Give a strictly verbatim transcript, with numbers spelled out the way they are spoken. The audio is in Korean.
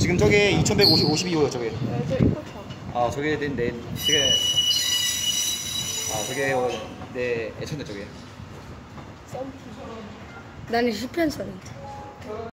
지금 저게 이천백오십이호요 저게. 네, 저 이거 참. 아 저게 내, 내 저게 아 저게 어, 내 애천데 저게. 썸피. 나는 십 편 썼는데.